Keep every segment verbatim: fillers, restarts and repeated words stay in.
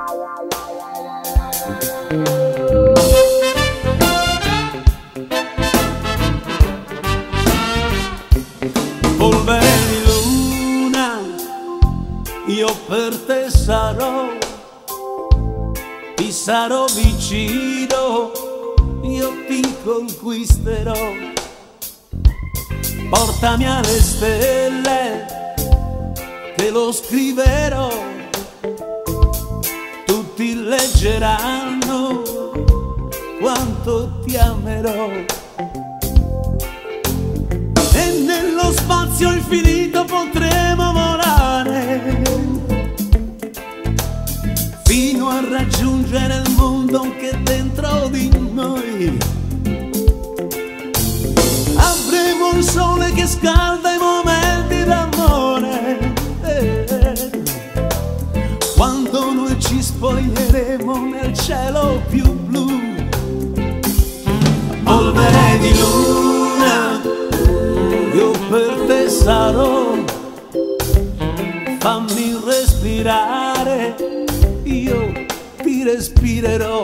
Polvere di luna, io per te sarò, ti sarò vicino, io ti conquisterò. Portami alle stelle, te lo scriverò, tutti leggeranno quanto ti amerò. E nello spazio infinito potremo volare fino a raggiungere il mondo che è dentro di noi. Avremo il sole che scalda i momenti d'amore, eh, quando noi ci spoglieremo nel cielo più blu. Polvere di luna, io per te sarò, fammi respirare, io ti respirerò.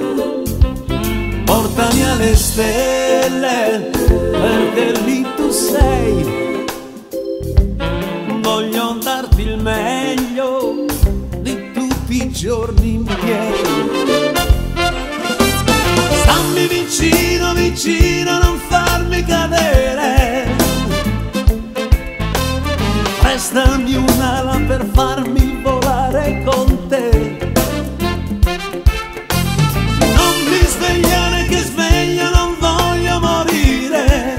Portami alle stelle, perché lì tu sei, voglio darti il meglio di tutti i giorni miei. Stammi vicino, vicino, non farmi cadere, prestami un'ala per farmi volare con te. Non mi svegliare che sveglio, non voglio morire,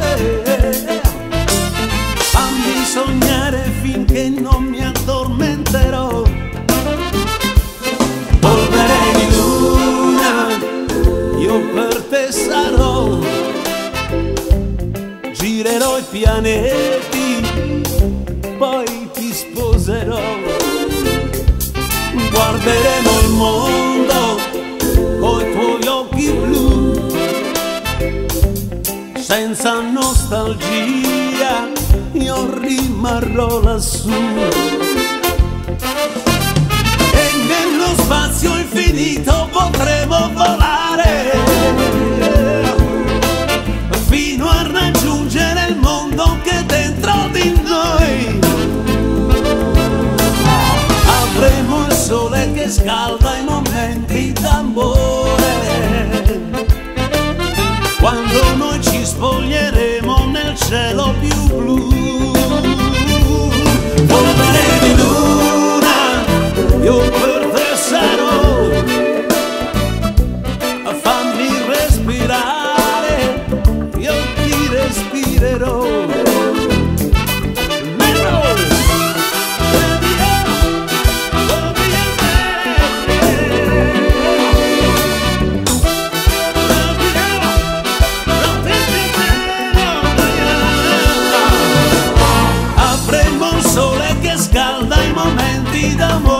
fammi sognare finché non mi addormenterò. Polvere di luna, io per te sarò, girerò i pianeti, poi ti sposerò. Guarderemo il mondo coi tuoi occhi blu, senza nostalgia io rimarrò lassù. E nello spazio infinito potremo volare fino a raggiungere il mondo che è dentro di noi. Avremo il sole che scalda i momenti d'amore, quando noi ci spoglieremo nel cielo più blu. Polvere di luna, io per te sarò, fammi respirare, io ti respirerò. Avremo un sole che scalda i momenti d'amore,